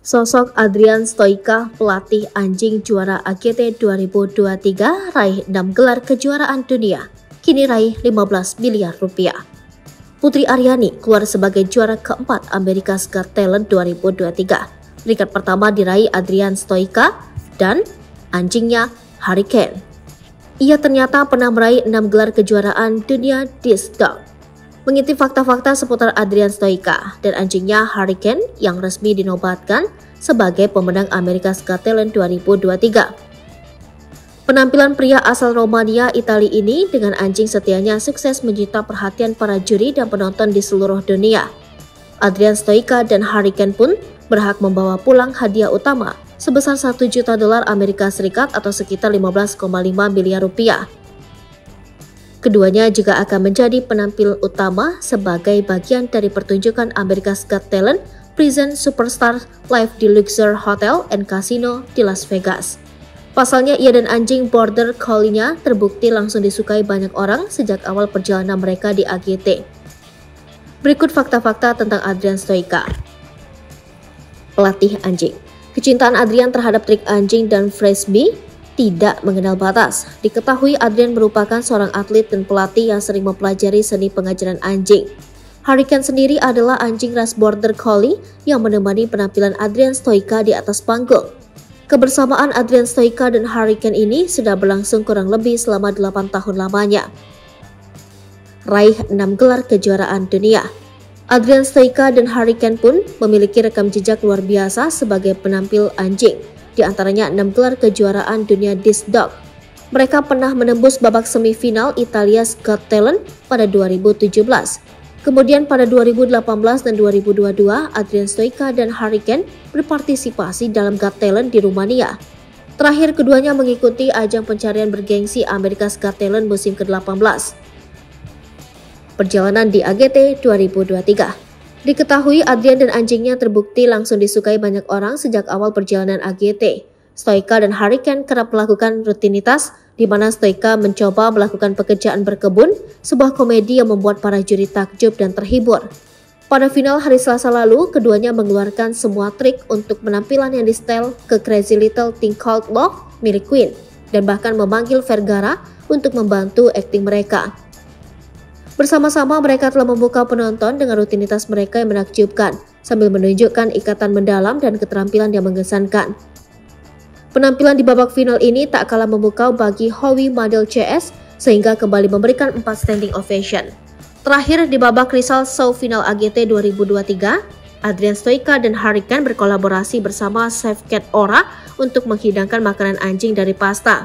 Sosok Adrian Stoica, pelatih anjing juara AGT 2023, raih 6 gelar kejuaraan dunia, kini raih 15 miliar rupiah. Putri Aryani keluar sebagai juara keempat America's Got Talent 2023. Peringkat pertama diraih Adrian Stoica dan anjingnya Hurricane. Ia ternyata pernah meraih 6 gelar kejuaraan dunia Disc Dog. Mengintip fakta-fakta seputar Adrian Stoica dan anjingnya Hurricane yang resmi dinobatkan sebagai pemenang America's Got Talent 2023. Penampilan pria asal Romania, Italia ini dengan anjing setianya sukses menyita perhatian para juri dan penonton di seluruh dunia. Adrian Stoica dan Hurricane pun berhak membawa pulang hadiah utama sebesar $1 juta Amerika Serikat atau sekitar 15,5 miliar rupiah. Keduanya juga akan menjadi penampil utama sebagai bagian dari pertunjukan America's Got Talent Prison Superstar Live di Luxor Hotel and Casino di Las Vegas. Pasalnya, ia dan anjing Border Collie-nya terbukti langsung disukai banyak orang sejak awal perjalanan mereka di AGT. Berikut fakta-fakta tentang Adrian Stoica. Pelatih anjing. Kecintaan Adrian terhadap trik anjing dan frisbee tidak mengenal batas. Diketahui Adrian merupakan seorang atlet dan pelatih yang sering mempelajari seni pengajaran anjing. Hurricane sendiri adalah anjing ras Border Collie yang menemani penampilan Adrian Stoica di atas panggung. Kebersamaan Adrian Stoica dan Hurricane ini sudah berlangsung kurang lebih selama 8 tahun lamanya. Raih 6 gelar kejuaraan dunia. Adrian Stoica dan Hurricane pun memiliki rekam jejak luar biasa sebagai penampil anjing. Di antaranya 6 gelar kejuaraan dunia Disc Dog. Mereka pernah menembus babak semifinal Italia's Got Talent pada 2017. Kemudian pada 2018 dan 2022, Adrian Stoica dan Hurricane berpartisipasi dalam Got Talent di Rumania. Terakhir, keduanya mengikuti ajang pencarian bergengsi America's Got Talent musim ke-18. Perjalanan di AGT 2023. Diketahui Adrian dan anjingnya terbukti langsung disukai banyak orang sejak awal perjalanan AGT. Stoica dan Hurricane kerap melakukan rutinitas di mana Stoica mencoba melakukan pekerjaan berkebun, sebuah komedi yang membuat para juri takjub dan terhibur. Pada final hari Selasa lalu, keduanya mengeluarkan semua trik untuk penampilan yang di-style ke Crazy Little Thing Called Love milik Queen, dan bahkan memanggil Vergara untuk membantu akting mereka. Bersama-sama mereka telah membuka penonton dengan rutinitas mereka yang menakjubkan, sambil menunjukkan ikatan mendalam dan keterampilan yang mengesankan. Penampilan di babak final ini tak kalah memukau bagi Howie Mandel CS, sehingga kembali memberikan 4 standing ovation. Terakhir di babak result show final AGT 2023, Adrian Stoica dan Hurricane berkolaborasi bersama Chef Cat Ora untuk menghidangkan makanan anjing dari pasta.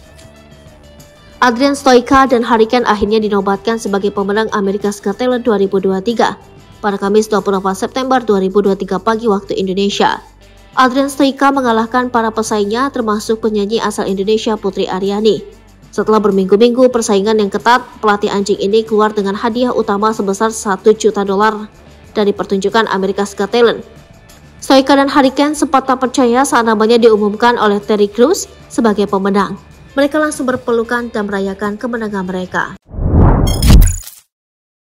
Adrian Stoica dan Hurricane akhirnya dinobatkan sebagai pemenang America's Got Talent 2023 pada Kamis 24 September 2023 pagi waktu Indonesia. Adrian Stoica mengalahkan para pesaingnya termasuk penyanyi asal Indonesia Putri Aryani. Setelah berminggu-minggu persaingan yang ketat, pelatih anjing ini keluar dengan hadiah utama sebesar $1 juta dari pertunjukan America's Got Talent. Stoica dan Hurricane sempat tak percaya saat namanya diumumkan oleh Terry Crews sebagai pemenang. Mereka langsung berpelukan dan merayakan kemenangan mereka.